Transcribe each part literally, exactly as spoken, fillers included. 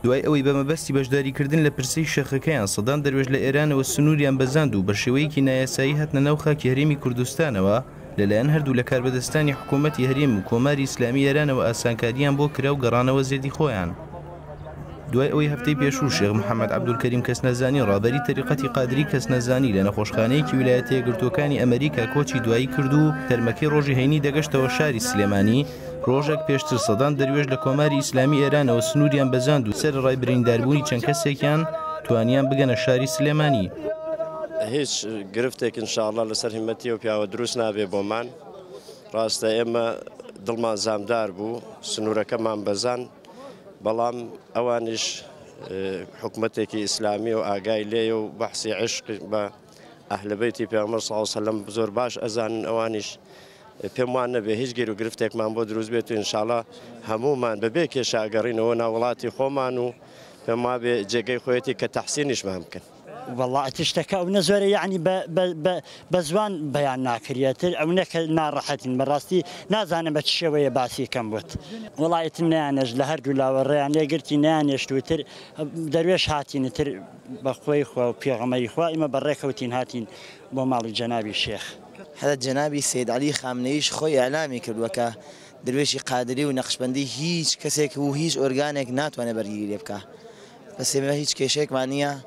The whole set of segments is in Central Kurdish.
دوای ئەوەی بەمەبەستی بەشداریکردن لە پرسەی شەخەکەیان سەدان دەروێژ لە ئێرانەوە سنووریان بەزاند و بە شێوەیەکی نایاسایی هاتنە ناو خاکی هەرێمی کوردستانەوە لەلایەن هەردوو لە کاربەدەستانی حکوومەتی هەرێم و کۆماری ئیسلامی ئێرانەوە ئاسانکاریان بۆ کرا و گەڕانەوە زێدی خۆیان. دوای ئەوەی هەفتەی پێشوو شێخ محەممەد عەبدولکەریم کەسنەزانی ڕابەری تەریقەتی قادری کەسنەزانی لە نەخۆشخانەیەکی ویلایەتە یەکگرتووەکانی ئەمریکا کۆچی دوایی کرد و تەرمەکەی ڕۆژی هەینی دەگەشتەوە شاری سلێمانی. ڕۆژێک پێشتر سەدان دەروێژ لە کۆماری ئیسلامی ئێرانەوە سنووریان بەزاند و سەر ڕای برینداربوونی چەند کەسێکیان توانیان بگەنە شاری سلێمانی. هیچ گرفتێک ئینشاءڵڵا لەسەر هیمەتی و پیاوە دروست نابێ بۆمان. ڕاستە ئێمە دڵمان زامدار بوو سنوورەکەمان بەزان، بەڵام ئەوانیش حکومەتێکی ئیسلامی و ئاگای لێ و بەحسی عشق بە ئەهلبەیتی پێغەمبەر صلی الله علیه و سەلەم زۆر باش ئەزانن. ئەوانیش پێم وان نەبێ هیچ گیر و گرفتێکمان بۆ دروست بێت و ئینشاءڵڵا هەمومان بەبێ کێشە ئەگەڕینەوە ناو وڵاتی خۆمان و پێم وابێ جێگەی خۆیەتی کە تەحسینیشمان بکەن. والله تشتكى أو نزوري يعني ب ب ب بزوان بيان ناكرياتر أو نك نارحتين براستي نازانا بتشوية باسي كم بوت والله يتنانج لهرجو لا وريان يقرتي نانج توتر درويش هاتين تر بخوي خو وبيغمري خو إما بريكوتين هاتين بمال جنابي الشيخ. هذا جنابي السيد علي خامنئيش خوي إعلامي كردوكا درويشي قادري ونقشبندي هيج كسيك هو هيج أورجانيك ناتواني بريجي يبكا بس ما هيج كيشيك معنيها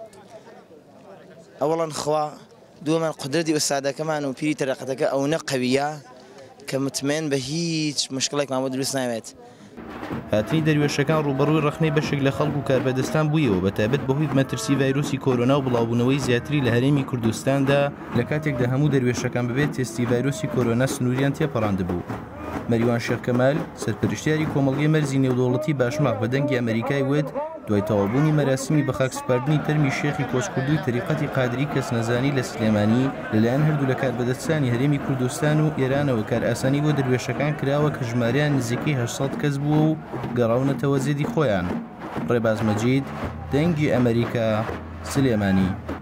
أولاً خوا دوما قدرتي أستاذة كمان وبيري طريقتك أو نقوية كمتمن بهيج مشكلة مع مدرس نايمت. هاتنی دەروێشەکان ڕوبەڕووی ڕخنەی بەشێک لە خەڵک و کاربەدەستان بوویەوە بەتایبەت بەهۆی مەترسی ڤایرۆسی کۆرۆنا و بڵاوبوونەوەی زیاتری لە هەرێمی کوردستاندا لە کاتێکدا هەموو دەروێشەکان ببێت تێستی ڤایرۆسی کۆرۆنا سنووریان تێپەڕاندبوو. مەریوان شێخ کەمال سەرپەرشتیاری کۆمەڵگەی مەرزی نێودەوڵەتی باشماق بە دەنگی ئەمریکای وت دوای تەواوبوونی مەراسیمی بە خاکسپاردنی تەرمی شێخی کۆچکردووی تەریقەتی قادری کەسنەزانی لە سلێمانی لەلایەن هەردوو لە کاربەدەستانی هەرێمی کوردستان و ئێرانەوە کار ئاسانی بۆ دەروێشەکان کراوە کە ژمارەیان نزیکەی هەشت سەد کەس بووە و گەڕاونەتەوە زێدی خۆیان. ڕێباز مەجید، دەنگی ئەمریکا، سلێمانی.